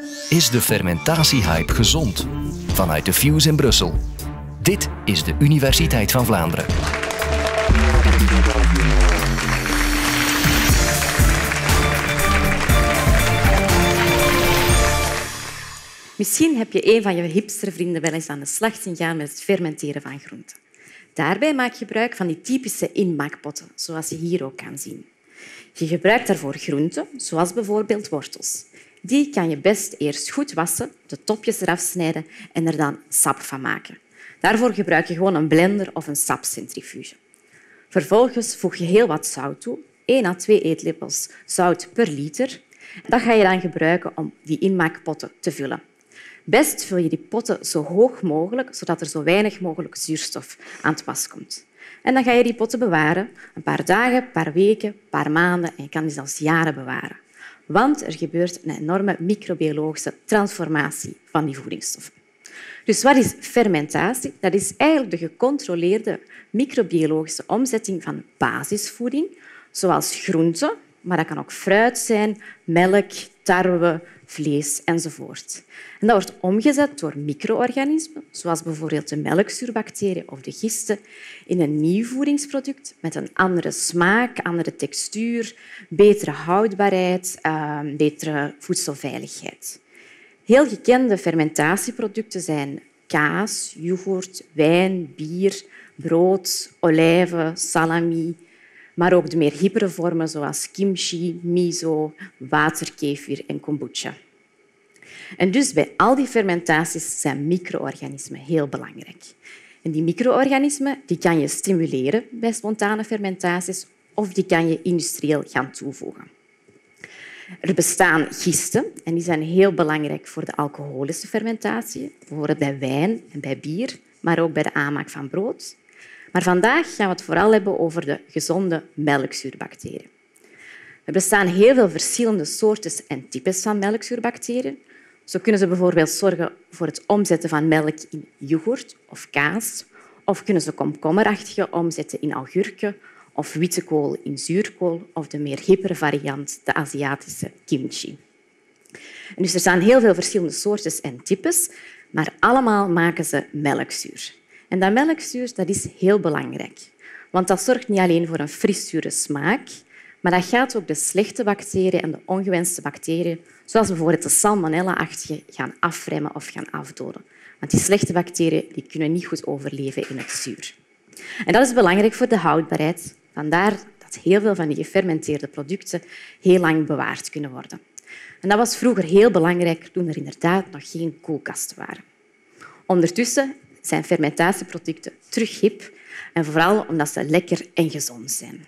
Is de fermentatiehype gezond? Vanuit de Fuse in Brussel. Dit is de Universiteit van Vlaanderen. Misschien heb je een van je hipstervrienden wel eens aan de slag zien gaan met het fermenteren van groenten. Daarbij maak je gebruik van die typische inmaakpotten, zoals je hier ook kan zien. Je gebruikt daarvoor groenten, zoals bijvoorbeeld wortels. Die kan je best eerst goed wassen, de topjes eraf snijden en er dan sap van maken. Daarvoor gebruik je gewoon een blender of een sapcentrifuge. Vervolgens voeg je heel wat zout toe, 1 à 2 eetlepels zout per liter. Dat ga je dan gebruiken om die inmaakpotten te vullen. Best vul je die potten zo hoog mogelijk, zodat er zo weinig mogelijk zuurstof aan het was komt. En dan ga je die potten bewaren, een paar dagen, een paar weken, een paar maanden en je kan die zelfs jaren bewaren. Want er gebeurt een enorme microbiologische transformatie van die voedingsstoffen. Dus wat is fermentatie? Dat is eigenlijk de gecontroleerde microbiologische omzetting van basisvoeding, zoals groenten, maar dat kan ook fruit zijn, melk, tarwe, vlees enzovoort. En dat wordt omgezet door micro-organismen, zoals bijvoorbeeld de melkzuurbacteriën of de gisten, in een nieuw voedingsproduct met een andere smaak, andere textuur, betere houdbaarheid, betere voedselveiligheid. Heel gekende fermentatieproducten zijn kaas, yoghurt, wijn, bier, brood, olijven, salami, maar ook de meer hippere vormen zoals kimchi, miso, waterkefir en kombucha. En dus bij al die fermentaties zijn micro-organismen heel belangrijk. En die micro-organismen die kan je stimuleren bij spontane fermentaties of die kan je industrieel gaan toevoegen. Er bestaan gisten en die zijn heel belangrijk voor de alcoholische fermentatie, bijvoorbeeld bij wijn en bij bier, maar ook bij de aanmaak van brood. Maar vandaag gaan we het vooral hebben over de gezonde melkzuurbacteriën. Er bestaan heel veel verschillende soorten en types van melkzuurbacteriën. Zo kunnen ze bijvoorbeeld zorgen voor het omzetten van melk in yoghurt of kaas, of kunnen ze komkommerachtige omzetten in augurken of witte kool in zuurkool of de meer hippere variant, de Aziatische kimchi. En dus er zijn heel veel verschillende soorten en types, maar allemaal maken ze melkzuur. En dat melkzuur dat is heel belangrijk, want dat zorgt niet alleen voor een friszure smaak, maar dat gaat ook de slechte bacteriën en de ongewenste bacteriën, zoals bijvoorbeeld de salmonella-achtige, gaan afremmen of gaan afdoden. Want die slechte bacteriën die kunnen niet goed overleven in het zuur. En dat is belangrijk voor de houdbaarheid. Vandaar dat heel veel van die gefermenteerde producten heel lang bewaard kunnen worden. En dat was vroeger heel belangrijk toen er inderdaad nog geen koelkasten waren. Ondertussen zijn fermentatieproducten terug hip en vooral omdat ze lekker en gezond zijn.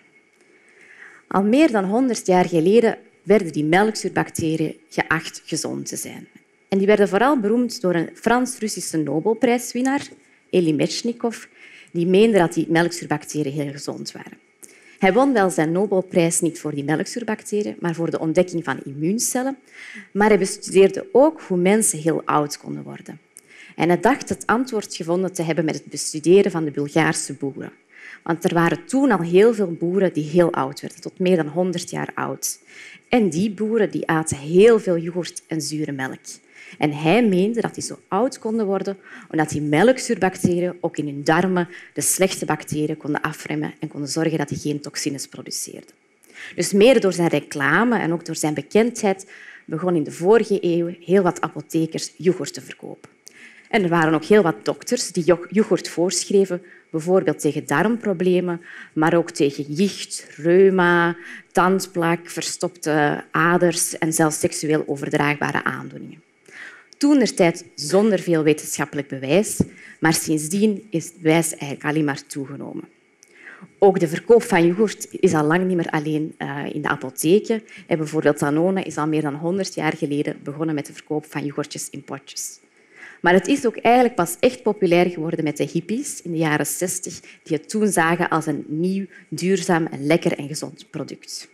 Al meer dan 100 jaar geleden werden die melkzuurbacteriën geacht gezond te zijn. En die werden vooral beroemd door een Frans-Russische Nobelprijswinnaar, Elie Metchnikov, die meende dat die melkzuurbacteriën heel gezond waren. Hij won wel zijn Nobelprijs niet voor die melkzuurbacteriën, maar voor de ontdekking van immuuncellen. Maar hij bestudeerde ook hoe mensen heel oud konden worden. En hij dacht het antwoord gevonden te hebben met het bestuderen van de Bulgaarse boeren. Want er waren toen al heel veel boeren die heel oud werden, tot meer dan 100 jaar oud. En die boeren die aten heel veel yoghurt en zure melk. En hij meende dat die zo oud konden worden omdat die melkzuurbacteriën ook in hun darmen de slechte bacteriën konden afremmen en konden zorgen dat die geen toxines produceerden. Dus mede door zijn reclame en ook door zijn bekendheid begonnen in de vorige eeuw heel wat apothekers yoghurt te verkopen. En er waren ook heel wat dokters die yoghurt voorschreven, bijvoorbeeld tegen darmproblemen, maar ook tegen jicht, reuma, tandplak, verstopte aders en zelfs seksueel overdraagbare aandoeningen. Toentertijd zonder veel wetenschappelijk bewijs, maar sindsdien is het bewijs eigenlijk alleen maar toegenomen. Ook de verkoop van yoghurt is al lang niet meer alleen in de apotheken. Bijvoorbeeld Danone is al meer dan 100 jaar geleden begonnen met de verkoop van yoghurtjes in potjes. Maar het is ook eigenlijk pas echt populair geworden met de hippies in de jaren 60, die het toen zagen als een nieuw, duurzaam, lekker en gezond product.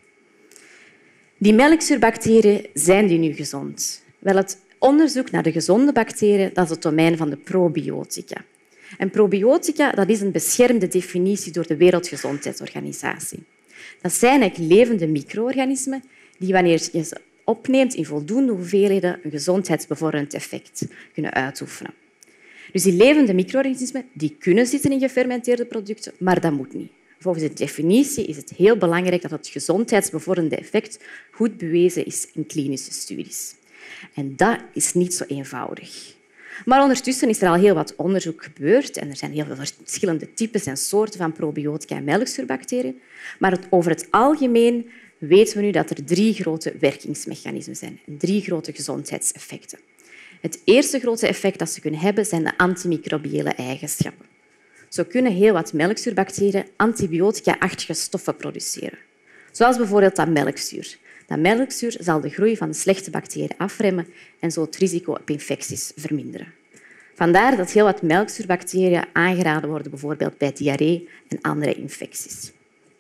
Die melkzuurbacteriën, zijn die nu gezond? Wel, het onderzoek naar de gezonde bacteriën dat is het domein van de probiotica. En probiotica dat is een beschermde definitie door de Wereldgezondheidsorganisatie. Dat zijn eigenlijk levende micro-organismen die, wanneer je ze opneemt in voldoende hoeveelheden een gezondheidsbevorderend effect kunnen uitoefenen. Dus die levende micro-organismen die kunnen zitten in gefermenteerde producten, maar dat moet niet. Volgens de definitie is het heel belangrijk dat het gezondheidsbevorderende effect goed bewezen is in klinische studies. En dat is niet zo eenvoudig. Maar ondertussen is er al heel wat onderzoek gebeurd en er zijn heel veel verschillende types en soorten van probiotica en melkzuurbacteriën. Maar over het algemeen weten we nu dat er 3 grote werkingsmechanismen zijn en 3 grote gezondheidseffecten. Het eerste grote effect dat ze kunnen hebben zijn de antimicrobiële eigenschappen. Zo kunnen heel wat melkzuurbacteriën antibiotica-achtige stoffen produceren. Zoals bijvoorbeeld dat melkzuur. Dat melkzuur zal de groei van de slechte bacteriën afremmen en zo het risico op infecties verminderen. Vandaar dat heel wat melkzuurbacteriën aangeraden worden, bijvoorbeeld bij diarree en andere infecties.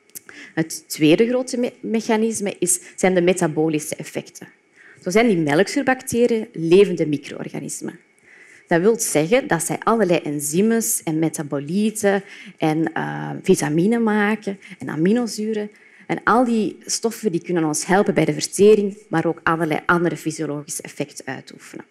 Het tweede grote mechanisme zijn de metabolische effecten. Zo zijn die melkzuurbacteriën levende micro-organismen. Dat wil zeggen dat zij allerlei enzymes en metabolieten en vitamine maken en aminozuren. En al die stoffen die kunnen ons helpen bij de vertering, maar ook allerlei andere fysiologische effecten uitoefenen.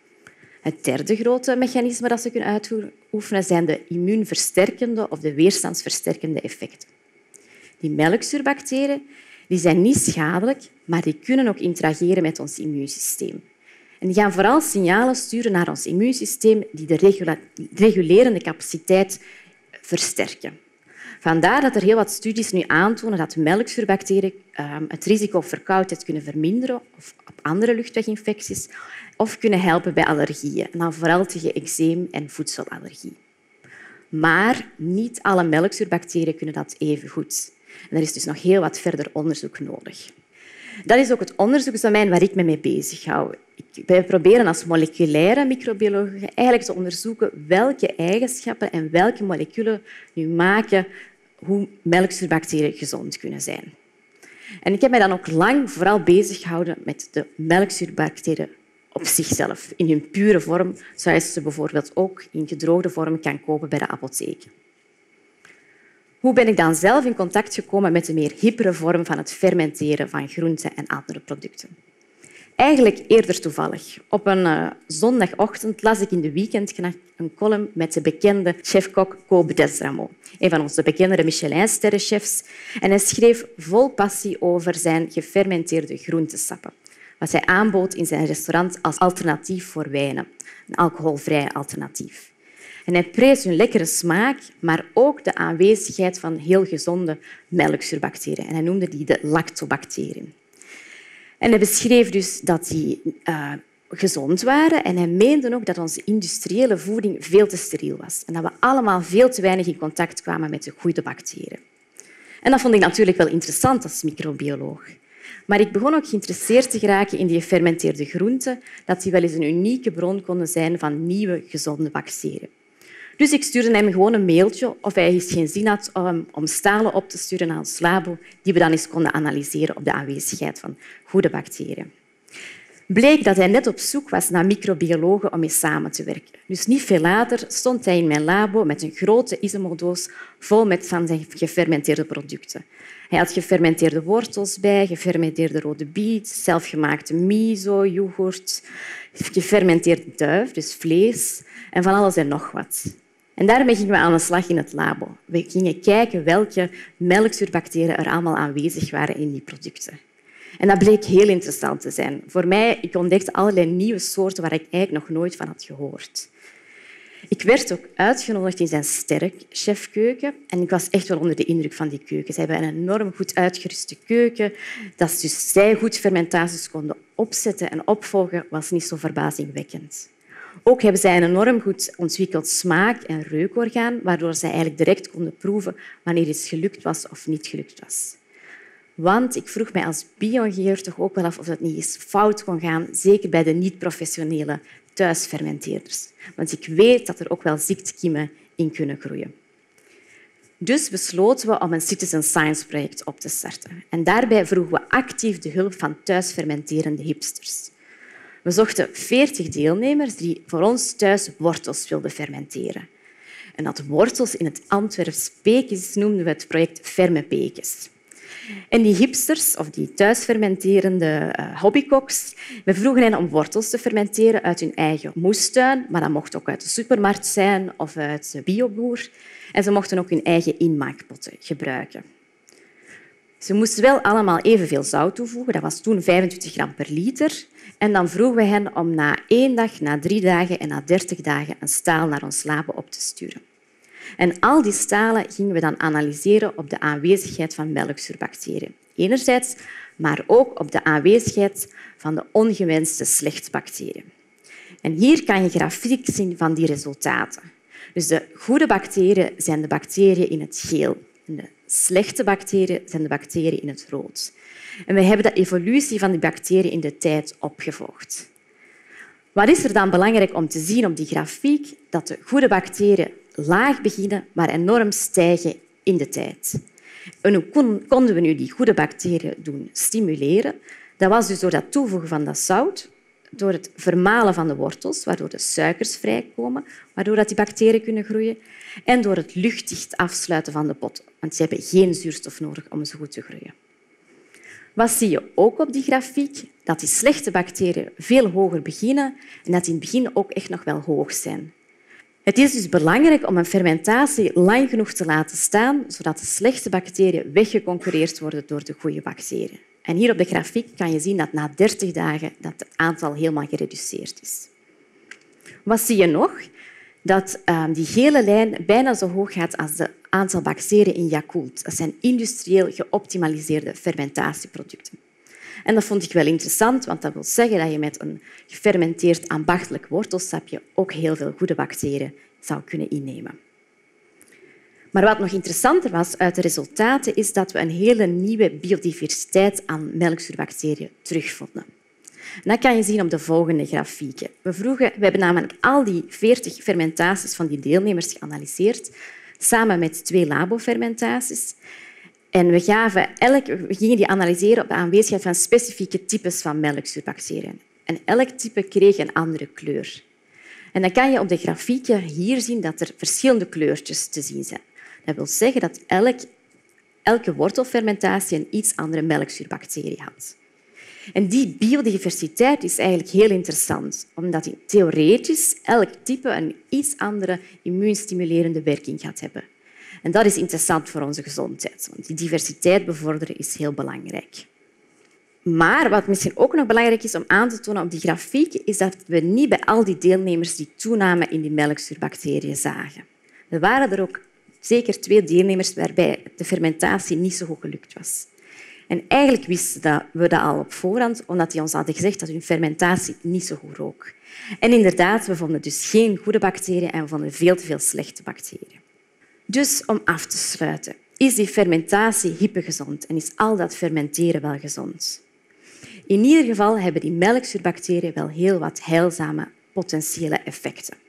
Het derde grote mechanisme dat ze kunnen uitoefenen zijn de immuunversterkende of de weerstandsversterkende effecten. Die melkzuurbacteriën die zijn niet schadelijk, maar die kunnen ook interageren met ons immuunsysteem. En die gaan vooral signalen sturen naar ons immuunsysteem die de regulerende capaciteit versterken. Vandaar dat er heel wat studies nu aantonen dat melkzuurbacteriën het risico op verkoudheid kunnen verminderen of op andere luchtweginfecties of kunnen helpen bij allergieën, en dan vooral tegen eczeem en voedselallergie. Maar niet alle melkzuurbacteriën kunnen dat even goed. En er is dus nog heel wat verder onderzoek nodig. Dat is ook het onderzoeksdomein waar ik me mee bezighoud. Wij proberen als moleculaire microbiologen eigenlijk te onderzoeken welke eigenschappen en welke moleculen nu maken hoe melkzuurbacteriën gezond kunnen zijn. En ik heb mij dan ook lang vooral bezig gehouden met de melkzuurbacteriën op zichzelf, in hun pure vorm, zoals je ze bijvoorbeeld ook in gedroogde vorm kan kopen bij de apotheek. Hoe ben ik dan zelf in contact gekomen met de meer hippere vorm van het fermenteren van groenten en andere producten? Eigenlijk eerder toevallig. Op een zondagochtend las ik in de Weekendknak een column met de bekende chefkok Kobe Desramo, een van onze bekendere Michelin-sterrenchefs. En hij schreef vol passie over zijn gefermenteerde groentesappen, wat hij aanbood in zijn restaurant als alternatief voor wijnen, een alcoholvrij alternatief. En hij prees hun lekkere smaak, maar ook de aanwezigheid van heel gezonde melkzuurbacteriën. En hij noemde die de lactobacteriën. En hij beschreef dus dat die gezond waren en hij meende ook dat onze industriële voeding veel te steriel was en dat we allemaal veel te weinig in contact kwamen met de goede bacteriën. En dat vond ik natuurlijk wel interessant als microbioloog. Maar ik begon ook geïnteresseerd te geraken in die gefermenteerde groenten, dat die wel eens een unieke bron konden zijn van nieuwe, gezonde bacteriën. Dus ik stuurde hem gewoon een mailtje of hij eens geen zin had om stalen op te sturen naar ons labo, die we dan eens konden analyseren op de aanwezigheid van goede bacteriën. Bleek dat hij net op zoek was naar microbiologen om mee samen te werken. Dus niet veel later stond hij in mijn labo met een grote isomodoos vol met van zijn gefermenteerde producten. Hij had gefermenteerde wortels bij, gefermenteerde rode biet, zelfgemaakte miso, yoghurt, gefermenteerde duif, dus vlees, en van alles en nog wat. En daarmee gingen we aan de slag in het labo. We gingen kijken welke melkzuurbacteriën er allemaal aanwezig waren in die producten. En dat bleek heel interessant te zijn. Voor mij, ik ontdekte allerlei nieuwe soorten waar ik eigenlijk nog nooit van had gehoord. Ik werd ook uitgenodigd in zijn sterrenchefkeuken en ik was echt wel onder de indruk van die keuken. Ze hebben een enorm goed uitgeruste keuken. Dat dus zij goed fermentaties konden opzetten en opvolgen, was niet zo verbazingwekkend. Ook hebben zij een enorm goed ontwikkeld smaak- en reukorgaan, waardoor zij eigenlijk direct konden proeven wanneer iets gelukt was of niet gelukt was. Want ik vroeg mij als bio-ingenieur toch ook wel af of dat niet eens fout kon gaan, zeker bij de niet-professionele thuisfermenteerders. Want ik weet dat er ook wel ziektekiemen in kunnen groeien. Dus besloten we om een citizen science project op te starten. En daarbij vroegen we actief de hulp van thuisfermenterende hipsters. We zochten 40 deelnemers die voor ons thuis wortels wilden fermenteren. En dat wortels in het Antwerps Pekes noemden we het project Fermepekes. En die hipsters, of die thuisfermenterende hobbykoks, we vroegen hen om wortels te fermenteren uit hun eigen moestuin, maar dat mocht ook uit de supermarkt zijn of uit de bioboer. En ze mochten ook hun eigen inmaakpotten gebruiken. Ze moesten wel allemaal evenveel zout toevoegen. Dat was toen 25 gram per liter. En dan vroegen we hen om na 1 dag, na 3 dagen en na 30 dagen een staal naar ons labo op te sturen. En al die stalen gingen we dan analyseren op de aanwezigheid van melkzuurbacteriën. Enerzijds, maar ook op de aanwezigheid van de ongewenste slechtbacteriën. En hier kan je grafiek zien van die resultaten. Dus de goede bacteriën zijn de bacteriën in het geel. En de slechte bacteriën zijn de bacteriën in het rood. En we hebben de evolutie van die bacteriën in de tijd opgevolgd. Wat is er dan belangrijk om te zien op die grafiek? Dat de goede bacteriën laag beginnen, maar enorm stijgen in de tijd. En hoe konden we nu die goede bacteriën doen stimuleren? Dat was dus door het toevoegen van dat zout, door het vermalen van de wortels, waardoor de suikers vrijkomen, waardoor die bacteriën kunnen groeien, en door het luchtdicht afsluiten van de pot, want ze hebben geen zuurstof nodig om zo goed te groeien. Wat zie je ook op die grafiek? Dat die slechte bacteriën veel hoger beginnen en dat die in het begin ook echt nog wel hoog zijn. Het is dus belangrijk om een fermentatie lang genoeg te laten staan, zodat de slechte bacteriën weggeconcurreerd worden door de goede bacteriën. En hier op de grafiek kan je zien dat na 30 dagen het aantal helemaal gereduceerd is. Wat zie je nog? Dat die gele lijn bijna zo hoog gaat als het aantal bacteriën in Yakult. Dat zijn industrieel geoptimaliseerde fermentatieproducten. En dat vond ik wel interessant, want dat wil zeggen dat je met een gefermenteerd ambachtelijk wortelsapje ook heel veel goede bacteriën zou kunnen innemen. Maar wat nog interessanter was uit de resultaten, is dat we een hele nieuwe biodiversiteit aan melkzuurbacteriën terugvonden. En dat kan je zien op de volgende grafieken. We hebben namelijk al die 40 fermentaties van die deelnemers geanalyseerd, samen met 2 labofermentaties. En we gingen die analyseren op de aanwezigheid van specifieke types van melkzuurbacteriën. En elk type kreeg een andere kleur. En dan kan je op de grafieken hier zien dat er verschillende kleurtjes te zien zijn. Dat wil zeggen dat elke wortelfermentatie een iets andere melkzuurbacterie had. En die biodiversiteit is eigenlijk heel interessant, omdat theoretisch elk type een iets andere immuunstimulerende werking gaat hebben. En dat is interessant voor onze gezondheid, want die diversiteit bevorderen is heel belangrijk. Maar wat misschien ook nog belangrijk is om aan te tonen op die grafiek, is dat we niet bij al die deelnemers die toename in die melkzuurbacteriën zagen. Er waren er ook zeker 2 deelnemers waarbij de fermentatie niet zo goed gelukt was. En eigenlijk wisten we dat al op voorhand, omdat die ons hadden gezegd dat hun fermentatie niet zo goed rook. En inderdaad, we vonden dus geen goede bacteriën en we vonden veel te veel slechte bacteriën. Dus om af te sluiten, is die fermentatie hypogezond en is al dat fermenteren wel gezond? In ieder geval hebben die melkzuurbacteriën wel heel wat heilzame potentiële effecten.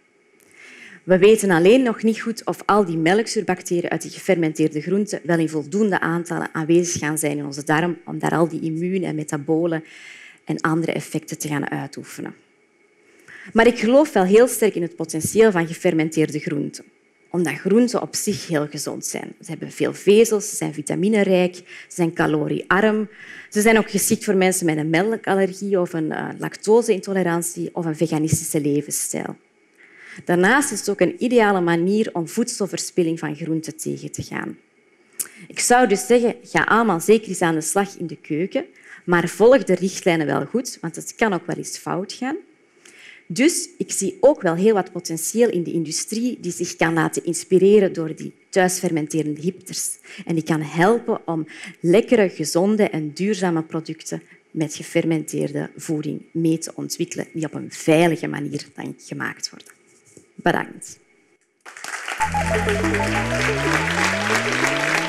We weten alleen nog niet goed of al die melkzuurbacteriën uit die gefermenteerde groenten wel in voldoende aantallen aanwezig gaan zijn in onze darm om daar al die immuun- en metabolen en andere effecten te gaan uitoefenen. Maar ik geloof wel heel sterk in het potentieel van gefermenteerde groenten, omdat groenten op zich heel gezond zijn. Ze hebben veel vezels, ze zijn vitaminerijk, ze zijn caloriearm. Ze zijn ook geschikt voor mensen met een melkallergie of een lactose-intolerantie of een veganistische levensstijl. Daarnaast is het ook een ideale manier om voedselverspilling van groenten tegen te gaan. Ik zou dus zeggen, ga allemaal zeker eens aan de slag in de keuken, maar volg de richtlijnen wel goed, want het kan ook wel eens fout gaan. Dus ik zie ook wel heel wat potentieel in de industrie die zich kan laten inspireren door die thuisfermenterende hipsters. En die kan helpen om lekkere, gezonde en duurzame producten met gefermenteerde voeding mee te ontwikkelen, die op een veilige manier dan gemaakt worden. Bedankt.